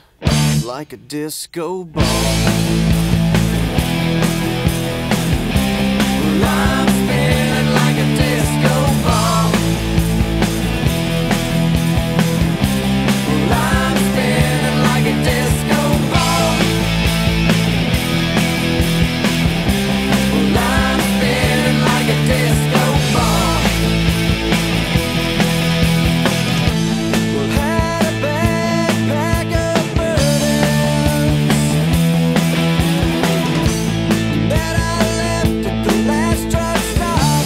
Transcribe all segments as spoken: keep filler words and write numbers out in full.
like a disco ball. Well, I'm spinning like a disco ball. Well, I'm spinning like a disco ball. Well, I'm spinning like a disco ball. Well, had a backpack of burdens that I left at the last truck stop.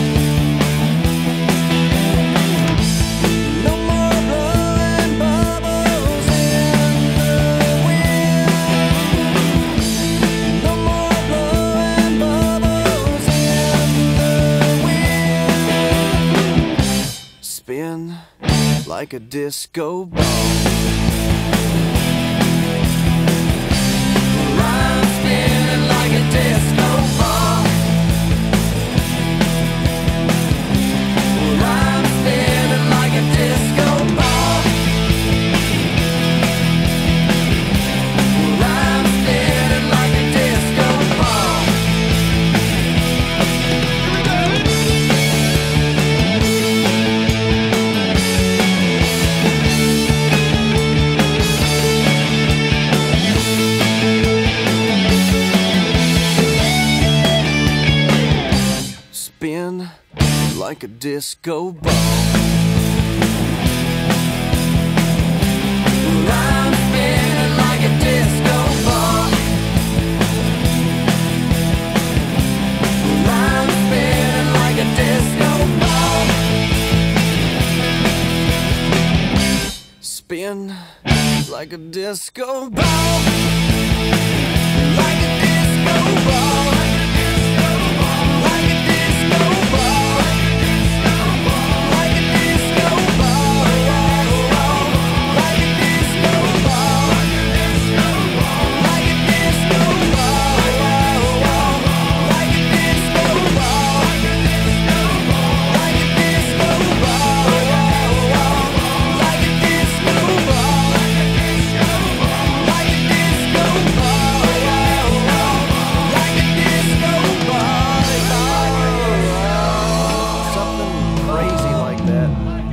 No more blowing bubbles in the wind. No more blowing bubbles in the wind. Spin like a disco ball. I'm spinning like a disco ball. I'm spinning like a disco ball. I'm spinning like a disco ball. Spin like a disco ball. I'm spinning like a disco ball. I'm spinning like a disco ball. Spin like a disco ball. Like a disco ball. Like a disco ball. Like a disco ball. Like a disco ball. Like a disco ball. Like a disco ball. Like a disco ball. Like a disco ball. Like a disco ball. Like a disco ball. Something crazy like that.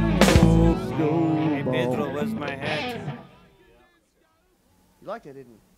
Hey, Pedro, where's my hat? You liked it, didn't you?